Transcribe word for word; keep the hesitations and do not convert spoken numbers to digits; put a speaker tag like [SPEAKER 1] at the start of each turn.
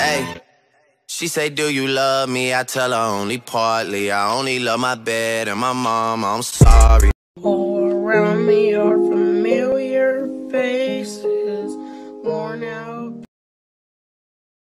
[SPEAKER 1] Hey, she say, do you love me? I tell her only partly. I only love my bed and my mom. I'm sorry.
[SPEAKER 2] All around me are familiar faces.